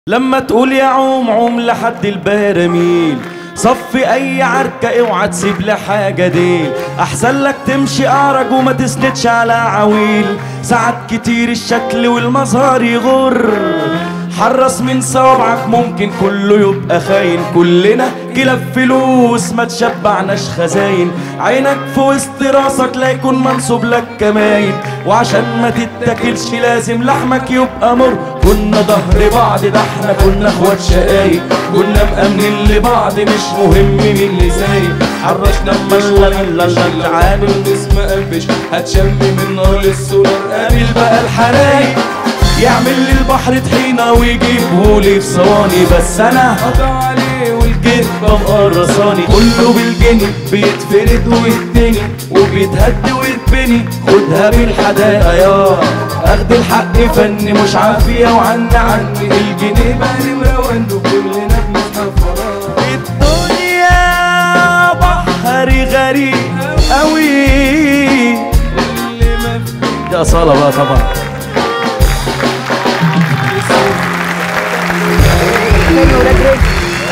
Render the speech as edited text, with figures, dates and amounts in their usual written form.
لما تقول يا عوم عوم لحد البراميل، صفي اي عركة اوعى تسيب لحاجة ديل، احسن لك تمشي اعرج وما تسندش على عويل، ساعات كتير الشكل والمظهر يغر، حرص من صوابعك ممكن كله يبقى خاين، كلنا كلاب فلوس ما تشبعناش خزاين، عينك في وسط راسك لا يكون منصوب لك كماين، وعشان ما تتاكلش لازم لحمك يبقى مر، كنا ظهر بعض ده احنا كنا اخوات شقايق، كنا مأمنين لبعض مش مهم مين اللي سايق، حرشنا اما عامل الناس ما قلبش هتشم من نار للسولار، قابل بقى الحرايق يعمل لي البحر طحينة ويجيبهولي في صواني، بس انا قطع عليه والجيب ببقى رصاني، كله بالجني بيتفرد ويتني وبيتهد ويتبني، خدها بالحداقة يا اخد الحق فن مش عافية وعني الجنيه بقى نمروان وكلنا بنسحب فرار، الدنيا بحر غريب قوي اللي ما فيه ده صالة بقى طبعا.